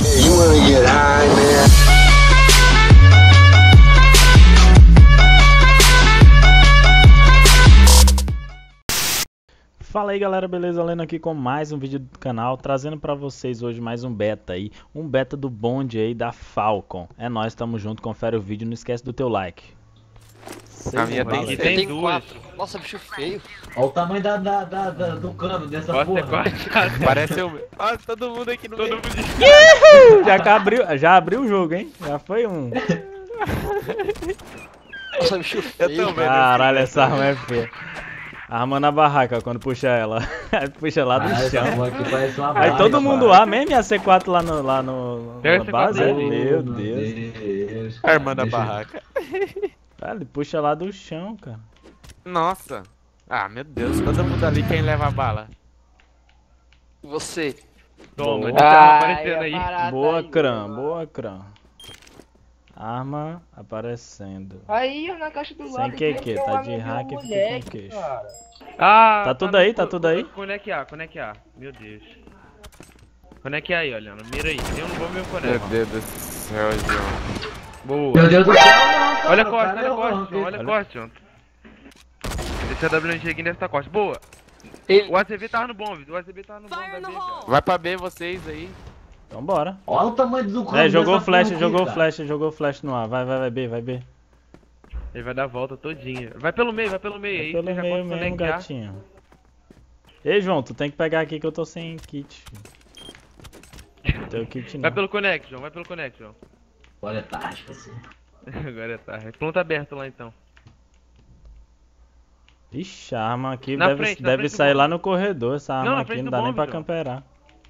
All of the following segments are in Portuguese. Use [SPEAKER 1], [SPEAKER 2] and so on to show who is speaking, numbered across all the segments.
[SPEAKER 1] You wanna get high, man?
[SPEAKER 2] Fala aí galera, beleza? Lendo aqui com mais um vídeo do canal, trazendo pra vocês hoje mais um beta aí, um beta do bonde aí da Falcon. É nóis, tamo junto, confere o vídeo, não esquece do teu like.
[SPEAKER 3] A minha tem duas.
[SPEAKER 4] Nossa, bicho feio.
[SPEAKER 5] Olha o tamanho do cano dessa porra.
[SPEAKER 3] Parece o meu. Nossa, todo mundo aqui no meio.
[SPEAKER 2] Já abriu o jogo, hein? Já foi um.
[SPEAKER 4] Nossa, bicho feio.
[SPEAKER 2] Caralho, essa arma é feia. Arma na barraca quando puxa ela. Puxa lá do chão. Aí todo mundo lá mesmo e a C4 lá na base? Meu Deus.
[SPEAKER 3] Arma da barraca.
[SPEAKER 2] Ele puxa lá do chão, cara.
[SPEAKER 3] Nossa. Ah, meu Deus. Todo mundo ali quem leva a bala.
[SPEAKER 4] Você.
[SPEAKER 3] Toma,
[SPEAKER 2] tá
[SPEAKER 3] aparecendo aí.
[SPEAKER 2] Boa, Cram, boa, Cram. Arma aparecendo.
[SPEAKER 6] Aí, na caixa do lado.
[SPEAKER 2] Sem QQ, tá de hack e fica com queixo.
[SPEAKER 3] Ah,
[SPEAKER 2] Tá tudo aí, tá tudo aí?
[SPEAKER 7] Conecte A. Meu Deus. Conecte aí, olha. Mira aí. Eu não vou me
[SPEAKER 3] Meu
[SPEAKER 7] conectar.
[SPEAKER 3] Deus do céu, João.
[SPEAKER 7] Boa.
[SPEAKER 5] Meu Deus do céu, não,
[SPEAKER 7] Olha a
[SPEAKER 5] cara,
[SPEAKER 7] corte,
[SPEAKER 5] cara,
[SPEAKER 7] olha a corte, João. Esse AWG aqui deve estar corte. Boa.
[SPEAKER 4] Ele...
[SPEAKER 7] O ACV tava no bomb. O ACV tava no bomb da B, velho.
[SPEAKER 3] Vai pra B vocês aí.
[SPEAKER 2] Então bora.
[SPEAKER 5] Olha o tamanho do cano.
[SPEAKER 2] Jogou
[SPEAKER 5] dessa
[SPEAKER 2] flash,
[SPEAKER 5] porra
[SPEAKER 2] jogou flash no ar. Vai B, vai B.
[SPEAKER 7] Ele vai dar a volta todinha. Vai pelo meio aí.
[SPEAKER 2] Pelo
[SPEAKER 7] você já
[SPEAKER 2] meio
[SPEAKER 7] pode
[SPEAKER 2] mesmo,
[SPEAKER 7] conectar.
[SPEAKER 2] gatinho. Ei, João, tu tem que pegar aqui que eu tô sem kit. Não tem o kit não.
[SPEAKER 7] Vai pelo connect, João.
[SPEAKER 5] aqui. Olha, tática, assim.
[SPEAKER 7] Agora é tarde. Ponto aberto lá então.
[SPEAKER 2] Ixi, a arma aqui
[SPEAKER 7] Na
[SPEAKER 2] deve
[SPEAKER 7] frente do
[SPEAKER 2] sair lá
[SPEAKER 7] bombe.
[SPEAKER 2] no corredor. Essa arma
[SPEAKER 7] na
[SPEAKER 2] aqui
[SPEAKER 7] frente
[SPEAKER 2] não
[SPEAKER 7] do
[SPEAKER 2] dá nem
[SPEAKER 7] bombe,
[SPEAKER 2] pra
[SPEAKER 7] João.
[SPEAKER 2] camperar.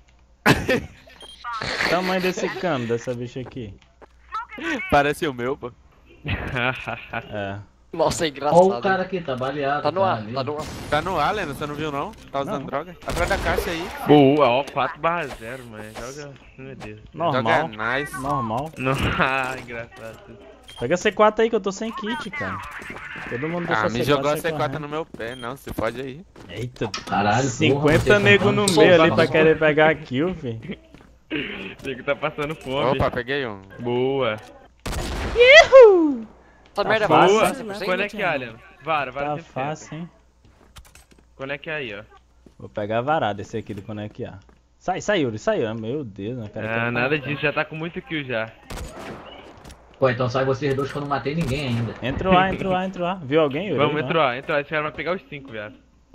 [SPEAKER 2] Tamanho desse cano, dessa bicha aqui.
[SPEAKER 3] Parece o meu, pô.
[SPEAKER 2] É.
[SPEAKER 4] Nossa, é engraçado.
[SPEAKER 5] Olha o cara aqui, tá baleado.
[SPEAKER 4] Tá no ar,
[SPEAKER 5] ali.
[SPEAKER 4] tá no ar.
[SPEAKER 3] Tá no ar, Leno, você não viu não? Tá usando
[SPEAKER 2] Não.
[SPEAKER 3] droga? Atrás da caixa aí.
[SPEAKER 7] Boa, ó, 4/0, mano. Joga. Meu Deus.
[SPEAKER 2] Normal.
[SPEAKER 3] Joga nice.
[SPEAKER 2] Normal.
[SPEAKER 7] Não, engraçado.
[SPEAKER 2] Pega a C4 aí que eu tô sem kit, cara. Todo mundo deixa
[SPEAKER 3] Ah, me
[SPEAKER 2] C4,
[SPEAKER 3] jogou a
[SPEAKER 2] sai
[SPEAKER 3] C4
[SPEAKER 2] correndo.
[SPEAKER 3] no meu pé, não, você pode aí.
[SPEAKER 2] Eita,
[SPEAKER 5] Caralho,
[SPEAKER 2] 50 nego no meio ali pra querer pegar a kill, fi.
[SPEAKER 7] Tem que tá passando fome.
[SPEAKER 3] Opa, peguei um.
[SPEAKER 7] Boa.
[SPEAKER 4] Essa merda é
[SPEAKER 2] fácil.
[SPEAKER 4] boa.
[SPEAKER 7] Boa. Conecte A, Leandro. Vara
[SPEAKER 2] Tá
[SPEAKER 7] 100%.
[SPEAKER 2] fácil, hein?
[SPEAKER 7] Conecte aí, ó.
[SPEAKER 2] Vou pegar a varada esse aqui do Conect A. Sai, Yuri, sai. Meu Deus, né, cara?
[SPEAKER 7] Ah, nada disso, já tá com muito kill já.
[SPEAKER 5] Pô, então sai vocês dois que eu não matei ninguém ainda.
[SPEAKER 2] Entra o A. Viu alguém, Yuri?
[SPEAKER 7] Vamos,
[SPEAKER 2] Não?
[SPEAKER 7] entrou A. Esse cara vai pegar os 5, viado.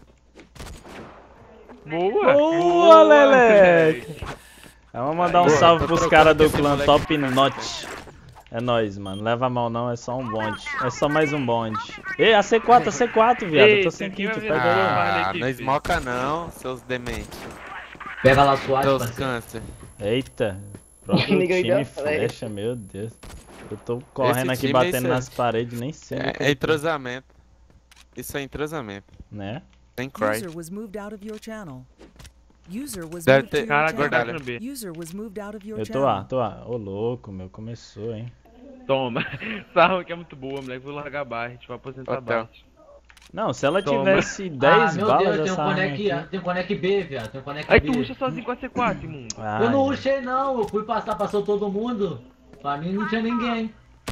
[SPEAKER 7] Boa!
[SPEAKER 2] Boa, Leleque!
[SPEAKER 7] velho.
[SPEAKER 2] Vamos mandar um
[SPEAKER 3] Boa,
[SPEAKER 2] salve
[SPEAKER 3] tô
[SPEAKER 2] pros
[SPEAKER 3] trocando
[SPEAKER 2] caras do
[SPEAKER 3] esse
[SPEAKER 2] clã
[SPEAKER 3] moleque.
[SPEAKER 2] Top Notch. É nóis, mano. Leva a mal não, é só um bonde. É só mais um bonde. Ei, a C4, viado. Eu tô sem
[SPEAKER 7] Eita, quem
[SPEAKER 2] kit,
[SPEAKER 7] vai
[SPEAKER 2] pega
[SPEAKER 7] virar?
[SPEAKER 2] aí.
[SPEAKER 3] Ah,
[SPEAKER 7] aqui,
[SPEAKER 3] não
[SPEAKER 7] filho.
[SPEAKER 3] esmoca não, seus dementes.
[SPEAKER 5] Pega lá sua
[SPEAKER 3] Seus
[SPEAKER 5] parceiro.
[SPEAKER 3] câncer.
[SPEAKER 2] Eita. Próprio
[SPEAKER 6] Ninguém
[SPEAKER 2] time
[SPEAKER 6] deu
[SPEAKER 2] flecha, meu Deus. Eu tô correndo aqui
[SPEAKER 3] time
[SPEAKER 2] batendo
[SPEAKER 3] aí,
[SPEAKER 2] nas paredes, nem sei. onde que
[SPEAKER 3] É
[SPEAKER 2] eu tô,
[SPEAKER 3] entrosamento. Isso é entrosamento.
[SPEAKER 2] né?
[SPEAKER 3] Sem cry.
[SPEAKER 8] User was moved out of your channel. User was
[SPEAKER 3] Deve
[SPEAKER 8] moved
[SPEAKER 3] ter-
[SPEAKER 8] to
[SPEAKER 7] Cara,
[SPEAKER 8] your channel.
[SPEAKER 7] guardado
[SPEAKER 3] Gordalha.
[SPEAKER 7] no B.
[SPEAKER 8] User was moved out of your
[SPEAKER 2] Eu
[SPEAKER 8] channel.
[SPEAKER 2] tô A. Ô louco, meu, começou, hein?
[SPEAKER 7] Toma. Essa arma aqui é muito boa, moleque. Vou largar a barra, a gente vai aposentar a
[SPEAKER 3] Hotel.
[SPEAKER 7] barra.
[SPEAKER 2] Não, se ela
[SPEAKER 7] Toma.
[SPEAKER 2] tivesse
[SPEAKER 5] Ah,
[SPEAKER 2] 10
[SPEAKER 5] meu
[SPEAKER 2] balas
[SPEAKER 5] Deus, tem um
[SPEAKER 2] dessa arma
[SPEAKER 5] Conect A,
[SPEAKER 2] aqui.
[SPEAKER 5] tem um Conect B, viado. Tem um Conect
[SPEAKER 7] Aí
[SPEAKER 5] B.
[SPEAKER 7] tu ruxa sozinho com a C4, imundo.
[SPEAKER 5] Eu não
[SPEAKER 2] Ai,
[SPEAKER 5] rushei não, eu fui passou todo mundo. Pra mim não tinha ninguém.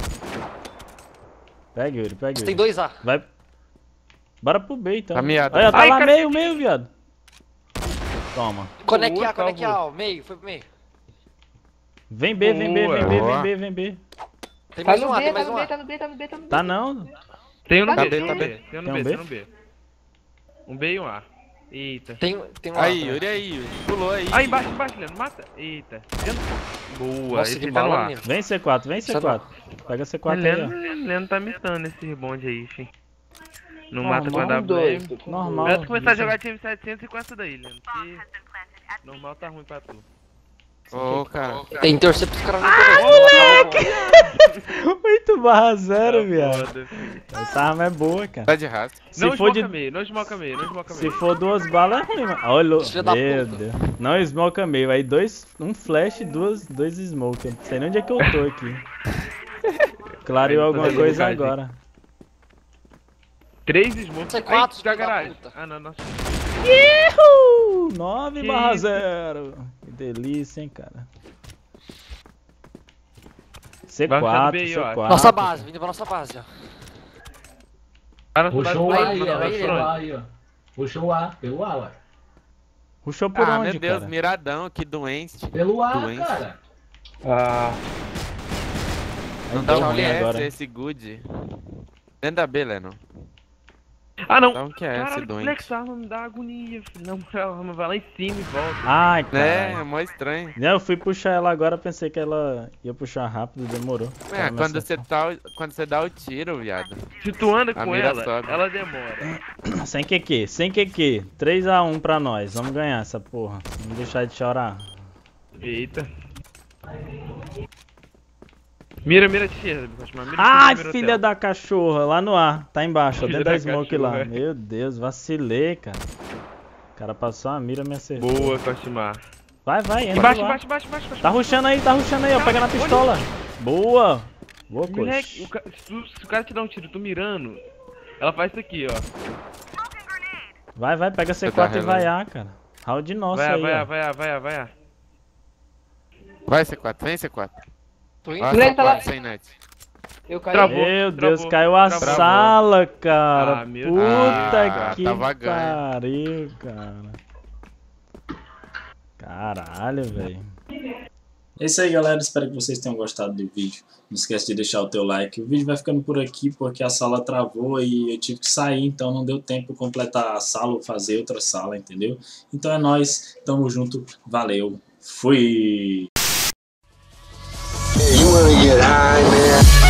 [SPEAKER 2] Pega, Yuri, pega,
[SPEAKER 4] Tem
[SPEAKER 2] Yuri.
[SPEAKER 4] 2A.
[SPEAKER 2] Vai. Bora pro B, então.
[SPEAKER 3] Tá miado.
[SPEAKER 2] Olha, tá
[SPEAKER 7] Ai,
[SPEAKER 2] lá
[SPEAKER 7] cacete.
[SPEAKER 2] meio, viado. Toma.
[SPEAKER 4] Conecte
[SPEAKER 7] Boa,
[SPEAKER 4] A, conecte
[SPEAKER 7] salvo.
[SPEAKER 4] A, ó. Meio, foi pro meio.
[SPEAKER 2] Vem B, vem B,
[SPEAKER 7] Boa.
[SPEAKER 2] vem B,
[SPEAKER 3] Boa.
[SPEAKER 2] vem B, vem B.
[SPEAKER 4] Tem
[SPEAKER 6] Tá
[SPEAKER 4] mais
[SPEAKER 6] no
[SPEAKER 4] um A,
[SPEAKER 6] B,
[SPEAKER 4] tem
[SPEAKER 6] tá
[SPEAKER 4] mais
[SPEAKER 6] no
[SPEAKER 4] um
[SPEAKER 6] B,
[SPEAKER 4] A.
[SPEAKER 6] tá no B, tá no B, tá no B.
[SPEAKER 2] Tá não?
[SPEAKER 7] Tem um no
[SPEAKER 6] Tá
[SPEAKER 7] B,
[SPEAKER 3] bem,
[SPEAKER 7] tem um
[SPEAKER 3] tá
[SPEAKER 7] no
[SPEAKER 3] bem.
[SPEAKER 7] B. Tem um
[SPEAKER 2] Tem
[SPEAKER 7] no
[SPEAKER 2] um
[SPEAKER 7] B,
[SPEAKER 2] B?
[SPEAKER 7] tem um no B. Um B e um A. Eita.
[SPEAKER 4] Tem um A.
[SPEAKER 3] Aí,
[SPEAKER 4] também.
[SPEAKER 3] Yuri aí, Yuri. Pulou aí.
[SPEAKER 7] Ah, embaixo, Leandro. Mata. Eita. Dentro. Boa.
[SPEAKER 4] Nossa,
[SPEAKER 7] Esse
[SPEAKER 4] que
[SPEAKER 7] tá no
[SPEAKER 4] bala,
[SPEAKER 7] ar.
[SPEAKER 4] menino.
[SPEAKER 2] Vem C4, vem C4. Pega a C4 aí, ó.
[SPEAKER 7] Leandro tá mitando esse bonde aí, fi. Não
[SPEAKER 2] Normal,
[SPEAKER 7] mata com a WM.
[SPEAKER 6] doido.
[SPEAKER 2] Normal.
[SPEAKER 7] Leandro começar a jogar time 700 e com essa daí, Leandro. Que normal tá ruim pra tu.
[SPEAKER 3] Ô, cara.
[SPEAKER 4] Tem que torcer pros caras não terem.
[SPEAKER 2] 8/0, viado.
[SPEAKER 7] Foda, fi.
[SPEAKER 2] Essa arma é boa, cara.
[SPEAKER 3] Tá de rastro.
[SPEAKER 2] Se
[SPEAKER 7] Não
[SPEAKER 2] for
[SPEAKER 7] esmoca
[SPEAKER 2] de.
[SPEAKER 7] meio, não esmoca meio, não esmoca
[SPEAKER 2] Se
[SPEAKER 7] meio.
[SPEAKER 2] for 2 balas é ruim, mano. Olha,
[SPEAKER 4] Filho da
[SPEAKER 2] meu
[SPEAKER 4] puta.
[SPEAKER 2] Deus. Não smoke meio. Aí um flash e dois smoke. Não sei nem onde é que eu tô aqui. Clareou
[SPEAKER 7] Aí,
[SPEAKER 2] alguma
[SPEAKER 7] tô
[SPEAKER 2] coisa
[SPEAKER 7] ligado,
[SPEAKER 2] agora.
[SPEAKER 7] 3 smokes.
[SPEAKER 4] C4,
[SPEAKER 7] Ai, da
[SPEAKER 4] filho da
[SPEAKER 7] garagem.
[SPEAKER 4] puta.
[SPEAKER 7] Ah, não, nossa.
[SPEAKER 2] 9/0. Que delícia, hein, cara. C4,
[SPEAKER 7] B, ó.
[SPEAKER 2] C4.
[SPEAKER 4] Nossa base, vindo pra nossa base, ó.
[SPEAKER 7] Cara,
[SPEAKER 5] Puxou o A aí, ó.
[SPEAKER 4] Vai,
[SPEAKER 5] Puxou o A aí, ó. Puxou o A, pelo A, ué.
[SPEAKER 2] Puxou por
[SPEAKER 3] Ah,
[SPEAKER 2] onde,
[SPEAKER 3] meu Deus,
[SPEAKER 2] cara?
[SPEAKER 3] miradão, que doente.
[SPEAKER 5] Pelo A,
[SPEAKER 3] Doente.
[SPEAKER 5] cara.
[SPEAKER 3] Não
[SPEAKER 2] Aí
[SPEAKER 3] dá
[SPEAKER 2] deu
[SPEAKER 3] um
[SPEAKER 2] ruim
[SPEAKER 3] QS
[SPEAKER 2] agora.
[SPEAKER 3] esse good. Dentro da B, Lennon.
[SPEAKER 7] Ah, não.
[SPEAKER 3] Dá um QS
[SPEAKER 7] Caralho,
[SPEAKER 3] doente.
[SPEAKER 7] Flex arma me dá agonia, filho. Na moral, vai lá em cima e volta.
[SPEAKER 2] Ai,
[SPEAKER 3] É,
[SPEAKER 2] cara.
[SPEAKER 3] mó estranho.
[SPEAKER 2] Eu fui puxar ela agora, pensei que ela ia puxar rápido, demorou.
[SPEAKER 3] É,
[SPEAKER 2] Ela me
[SPEAKER 3] quando
[SPEAKER 2] acertou.
[SPEAKER 3] quando você dá o tiro, viado.
[SPEAKER 7] Se tu anda
[SPEAKER 3] A
[SPEAKER 7] com
[SPEAKER 3] mira
[SPEAKER 7] ela,
[SPEAKER 3] sobe.
[SPEAKER 7] ela demora.
[SPEAKER 2] Sem QQ, sem QQ. 3x1 pra nós, vamos ganhar essa porra. Vamos deixar de chorar.
[SPEAKER 7] Eita. Mira de esquerda, Batman. Mira
[SPEAKER 2] Ai,
[SPEAKER 7] de
[SPEAKER 2] filha da cachorra, lá no ar, tá embaixo, ó,
[SPEAKER 7] Filha
[SPEAKER 2] dentro da
[SPEAKER 7] da
[SPEAKER 2] smoke lá.
[SPEAKER 7] cachorra.
[SPEAKER 2] Meu Deus, vacilei, cara. O cara passou a mira, me acertou.
[SPEAKER 7] Boa, Costimar.
[SPEAKER 2] Vai, entra
[SPEAKER 7] Embaixo,
[SPEAKER 2] lá.
[SPEAKER 7] embaixo.
[SPEAKER 2] Tá rushando aí, ó, pega na pistola. Boa. Boa,
[SPEAKER 7] Moleque,
[SPEAKER 2] coxa.
[SPEAKER 7] se o cara te dá um tiro, tu mirando, ela faz isso aqui, ó.
[SPEAKER 2] Vai, pega C4
[SPEAKER 3] tá
[SPEAKER 2] e vai A, cara. Round nosso aí, ó.
[SPEAKER 7] Vai.
[SPEAKER 3] Vai, C4, vem, C4.
[SPEAKER 4] Tô indo.
[SPEAKER 3] Ó,
[SPEAKER 6] Moleque, tá lá.
[SPEAKER 3] C4 sem net.
[SPEAKER 6] Eu caí.
[SPEAKER 7] Travou.
[SPEAKER 2] Meu Deus,
[SPEAKER 7] travou,
[SPEAKER 2] caiu a
[SPEAKER 7] travou.
[SPEAKER 2] sala, cara.
[SPEAKER 7] Ah, meu
[SPEAKER 2] Puta
[SPEAKER 3] Deus.
[SPEAKER 2] que
[SPEAKER 3] Tava ganho.
[SPEAKER 2] pariu, cara. Caralho, velho.
[SPEAKER 9] É isso aí, galera, espero que vocês tenham gostado do vídeo. Não esquece de deixar o teu like. O vídeo vai ficando por aqui porque a sala travou e eu tive que sair, então não deu tempo de completar a sala ou fazer outra sala, entendeu? Então é nóis, tamo junto, valeu, fui!
[SPEAKER 1] You wanna get high, man?